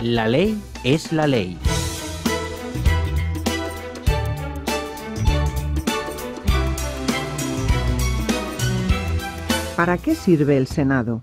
La ley es la ley. ¿Para qué sirve el Senado?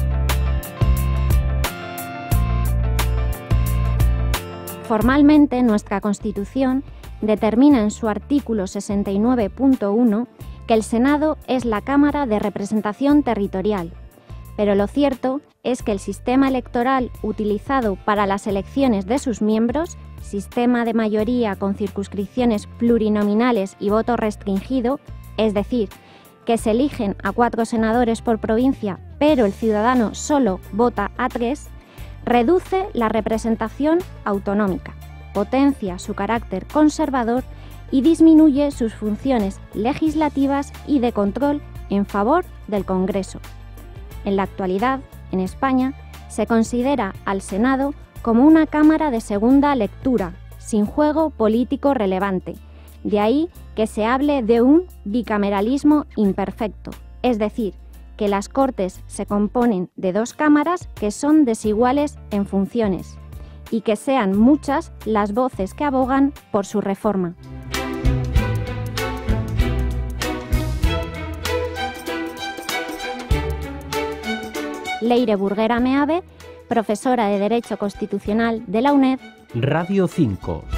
Formalmente, nuestra Constitución determina en su artículo 69.1 que el Senado es la Cámara de Representación Territorial, pero lo cierto es que el sistema electoral utilizado para las elecciones de sus miembros, sistema de mayoría con circunscripciones plurinominales y voto restringido, es decir, que se eligen a 4 senadores por provincia, pero el ciudadano solo vota a 3, reduce la representación autonómica, potencia su carácter conservador y disminuye sus funciones legislativas y de control en favor del Congreso. En la actualidad, en España, se considera al Senado como una cámara de segunda lectura, sin juego político relevante. De ahí que se hable de un bicameralismo imperfecto, es decir, que las Cortes se componen de 2 cámaras que son desiguales en funciones y que sean muchas las voces que abogan por su reforma. Leire Burguera Meave, profesora de Derecho Constitucional de la UNED. Radio 5.